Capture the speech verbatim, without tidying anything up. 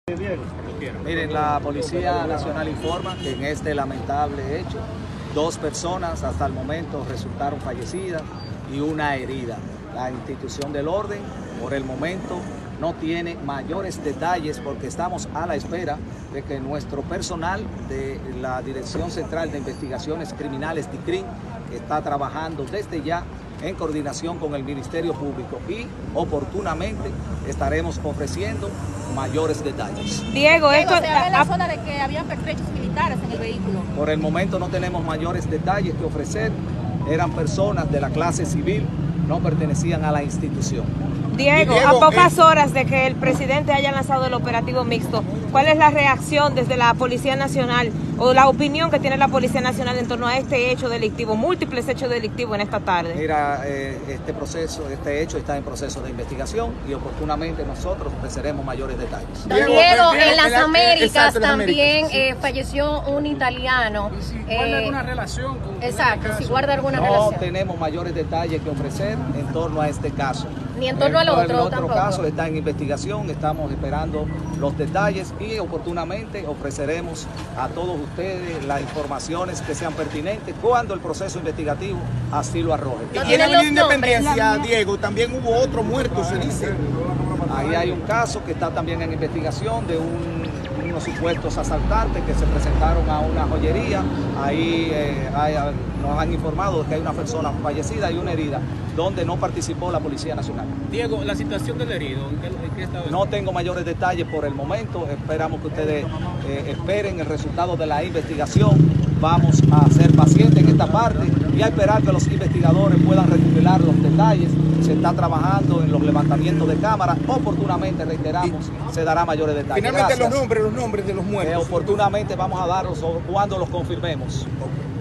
Miren, la Policía Nacional informa que en este lamentable hecho, dos personas hasta el momento resultaron fallecidas y una herida. La institución del orden, por el momento, no tiene mayores detalles porque estamos a la espera de que nuestro personal de la Dirección Central de Investigaciones Criminales, DICRIM, está trabajando desde ya en coordinación con el Ministerio Público y oportunamente estaremos ofreciendo mayores detalles. Diego, esto se habla en la zona de que habían pertrechos militares en el vehículo. Por el momento no tenemos mayores detalles que ofrecer. Eran personas de la clase civil, no pertenecían a la institución. Diego, Diego, a pocas eh, horas de que el presidente haya lanzado el operativo mixto, ¿cuál es la reacción desde la Policía Nacional o la opinión que tiene la Policía Nacional en torno a este hecho delictivo, múltiples hechos delictivos en esta tarde? Mira, eh, este proceso, este hecho está en proceso de investigación y oportunamente nosotros ofreceremos mayores detalles. Don Diego, Diego, en las en Américas exacto, en las también Américas, sí. eh, falleció un italiano. ¿Y si guarda Eh, alguna relación con Exacto, este si caso? guarda alguna No relación. tenemos mayores detalles que ofrecer en torno a este caso. Ni en torno al Por otro El otro tampoco. caso está en investigación, estamos esperando los detalles y oportunamente ofreceremos a todos ustedes las informaciones que sean pertinentes cuando el proceso investigativo así lo arroje. No Y en tienen Avenida los nombres. Independencia, Diego, también hubo otro muerto, se dice. Ahí hay un caso que está también en investigación de un- unos supuestos asaltantes que se presentaron a una joyería. Ahí eh, hay- nos han informado de que hay una persona fallecida y una herida, donde no participó la Policía Nacional. Diego, la situación del herido, ¿en qué, en qué estado está? No tengo mayores detalles por el momento, esperamos que ustedes eh, esperen el resultado de la investigación. Vamos a ser pacientes en esta parte y a esperar que los investigadores puedan recopilar los detalles. Se está trabajando en los levantamientos de cámaras. Oportunamente, reiteramos, se dará mayores detalles. Finalmente Gracias. los nombres, los nombres de los Eh, muertos. oportunamente vamos a darlos cuando los confirmemos. Ok.